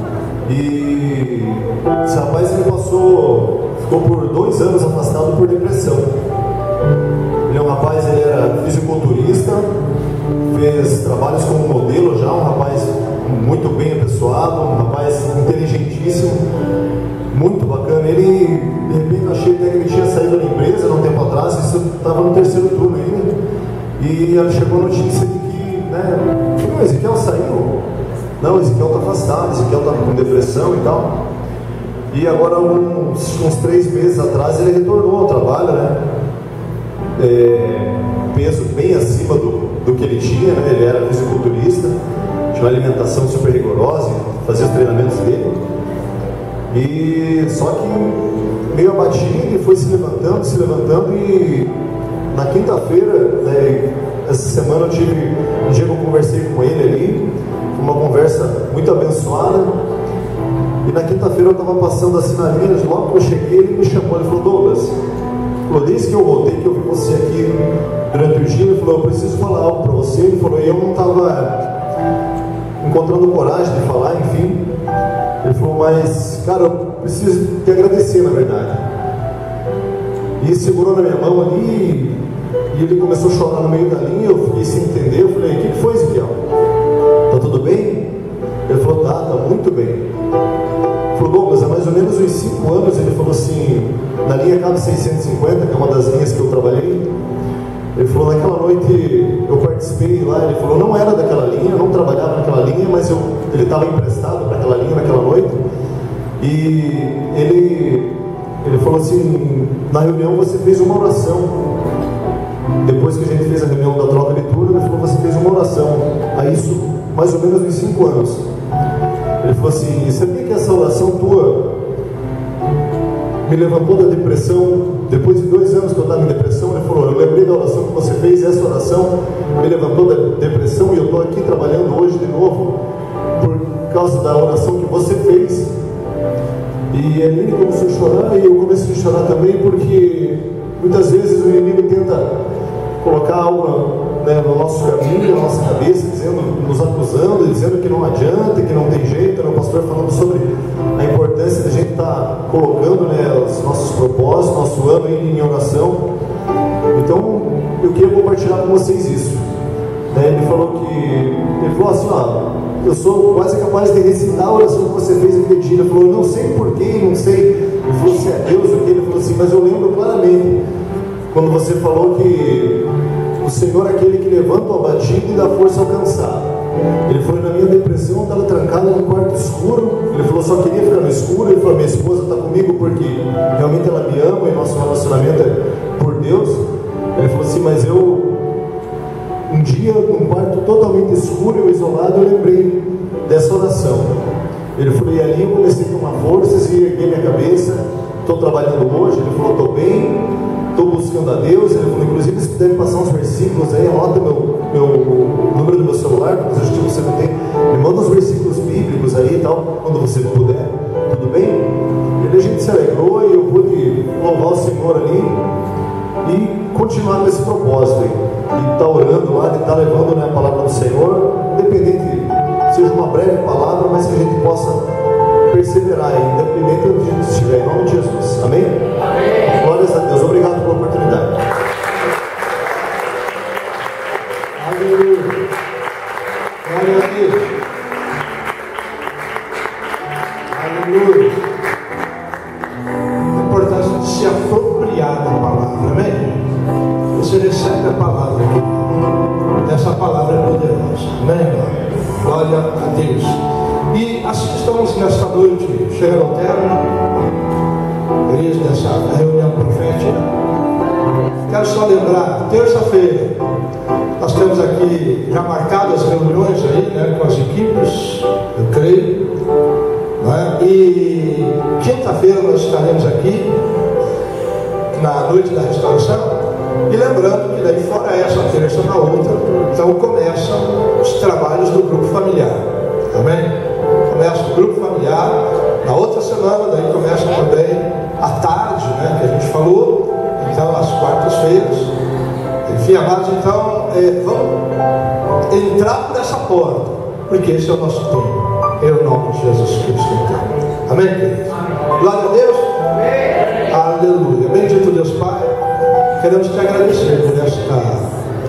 E esse rapaz ele ficou por 2 anos afastado por depressão. Ele é um rapaz, ele era fisiculturista, fez trabalhos como modelo já, um rapaz muito bem apessoado, um rapaz inteligentíssimo, muito bacana. Ele, de repente, eu achei até que ele tinha saído da empresa há um tempo atrás, isso estava no 3º turno ainda, e chegou a notícia de que, o Ezequiel saiu. Não, o Ezequiel está afastado, o Ezequiel está com depressão e tal. E agora, uns 3 meses atrás, ele retornou ao trabalho, peso bem acima do que ele tinha, ele era fisiculturista, tinha uma alimentação super rigorosa, fazia os treinamentos dele. E só que meio abatido, ele foi se levantando, e na quinta-feira, essa semana eu tive um dia que eu conversei com ele ali, uma conversa muito abençoada. E na quinta-feira eu estava passando assim na linha, logo que eu cheguei, ele me chamou, ele falou: Douglas, desde que eu voltei, que eu vi você aqui durante o dia, ele falou: eu preciso falar algo para você. Ele falou: e eu não estava encontrando coragem de falar, enfim. Ele falou: mas, cara, eu preciso te agradecer, na verdade. E segurou na minha mão ali, e ele começou a chorar no meio da linha. Eu fiquei sem entender. Eu falei: o que foi, Ezequiel? Tá tudo bem? Ele falou: tá muito bem. Ele falou: Douglas, há mais ou menos uns 5 anos, ele falou assim, na linha Cabo 650, que é uma das linhas que eu trabalhei, ele falou: naquela noite eu participei lá. Ele falou: não era daquela linha, eu não trabalhava naquela linha, mas ele estava emprestado para aquela linha naquela noite. E ele falou assim: na reunião você fez uma oração. Depois que a gente fez a reunião da troca de turno, ele falou: você fez uma oração. A isso, mais ou menos uns 5 anos. Ele falou assim: e sabia que essa oração tua me levantou da depressão? Depois de 2 anos que eu estava em depressão, ele falou: eu lembrei da oração que você fez, e essa oração me levantou da depressão, e eu estou aqui trabalhando hoje de novo por causa da oração que você fez. E ele começou a chorar, e eu comecei a chorar também, porque muitas vezes o inimigo tenta colocar algo no nosso caminho, na nossa cabeça, nos acusando, dizendo que não adianta, que não tem jeito. O pastor falando sobre a importância de a gente estar colocando os nossos propósitos, nosso ano em oração. Então eu queria compartilhar com vocês isso. Ele falou assim: eu sou quase capaz de recitar a oração que você fez aquele dia. Ele falou: eu não sei porquê, não sei. Ele falou: se é Deus o que? Ele falou assim: mas eu lembro claramente quando você falou que o Senhor é aquele que levanta o abatido e dá força ao cansado. Ele falou: na minha depressão eu estava trancado num quarto escuro. Ele falou: só queria ficar no escuro. Ele falou: minha esposa está comigo porque realmente ela me ama e nosso relacionamento é por Deus. Ele falou assim: mas um dia, num quarto totalmente escuro e isolado, eu lembrei dessa oração. Ele falou: e ali eu comecei a tomar forças e erguei minha cabeça. Estou trabalhando hoje. Ele falou: estou bem, estou buscando a Deus. Ele falou: inclusive, se puder passar uns versículos aí, anota o número do meu celular, porque se você não tem, me manda uns versículos bíblicos aí e tal, quando você puder. Tudo bem? E aí a gente se alegrou, e eu pude louvar o Senhor ali e continuar com esse propósito aí, de estar orando lá, de estar levando a palavra do Senhor, independente, seja uma breve palavra, mas que a gente possa perseverar aí, independente de onde a gente estiver, em nome de Jesus. Amém? Amém. Glórias a Deus. Obrigado pela oportunidade. Aleluia. Glória a Deus. Aleluia. A importância de se apropriar da palavra, amém? Você recebe a palavra aqui. Essa palavra é poderosa, amém? Glória a Deus. E assim estamos nesta noite, chegando ao término, igreja, dessa reunião profética. Quero só lembrar, terça-feira, nós temos aqui já marcadas as reuniões aí, com as equipes, eu creio. E quinta-feira nós estaremos aqui, na noite da restauração. E lembrando que daí fora essa terça na outra, então começam os trabalhos do grupo familiar. Amém? lugar. Na outra semana, daí começa também à tarde, né, que a gente falou, então às quartas-feiras. Enfim, amados, então vamos entrar por essa porta, porque esse é o nosso tempo, em nome de Jesus Cristo. Então. Amém, queridos? Glória a Deus. Amém. Aleluia. Bendito Deus Pai, queremos te agradecer por esta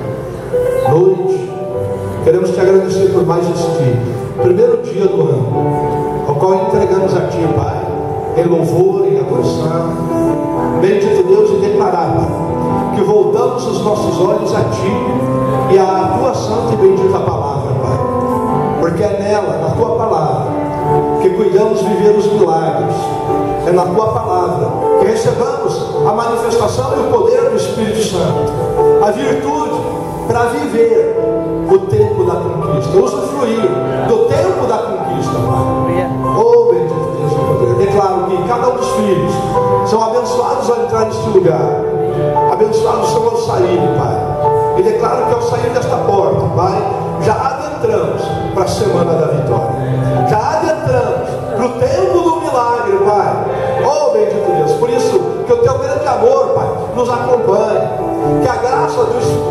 noite, queremos te agradecer por mais este primeiro dia do ano, ao qual entregamos a ti, Pai, em louvor, em adoração. Bendito Deus, e declarar, Pai, que voltamos os nossos olhos a ti e à tua santa e bendita palavra, Pai, porque é nela, na tua palavra, que cuidamos viver os milagres. É na tua palavra que recebamos a manifestação e o poder do Espírito Santo, a virtude para viver o tempo da conquista, usufruir do tempo da conquista, Pai. Oh, bendito Deus do poder. Declaro que cada um dos filhos são abençoados ao entrar neste lugar, abençoados são ao sair, Pai. E declaro que ao sair desta porta, Pai, já adentramos para a semana da vitória, já adentramos para o tempo do milagre, Pai. Oh, bendito Deus. Por isso, que o teu grande amor, Pai, nos acompanhe, que a graça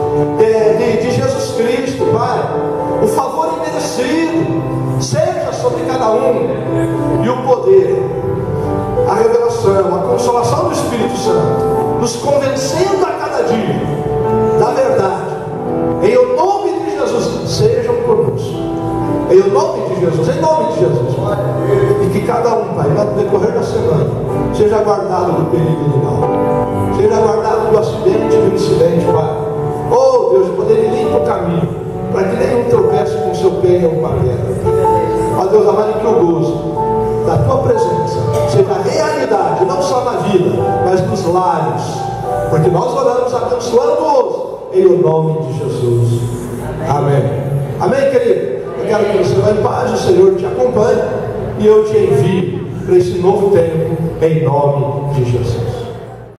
de Jesus Cristo, Pai, o favor imerecido seja sobre cada um, e o poder, a revelação, a consolação do Espírito Santo, nos convencendo a cada dia da verdade, em o nome de Jesus, sejam conosco, em o nome de Jesus, em nome de Jesus, Pai. E que cada um, Pai, no decorrer da semana, seja guardado do perigo do mal, seja guardado do acidente e do incidente, Pai. Oh Deus, poder ir limpo o caminho, para que nenhum tropece com o seu pé em alguma pedra. Ó Deus amado, que o gozo da tua presença seja realidade, não só na vida, mas nos lares, porque nós oramos abençoando-os em o nome de Jesus. Amém. Amém, querido? Eu quero que você vá em paz, o Senhor te acompanhe e eu te envio para esse novo tempo em nome de Jesus.